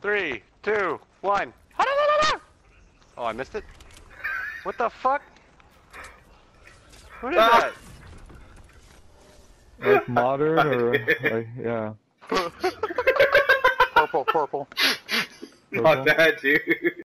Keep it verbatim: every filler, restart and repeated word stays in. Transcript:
Three, two, one. Oh, I missed it? What the fuck? Who did Ah! that? Like modern or like, yeah. Purple, purple. Not that, dude.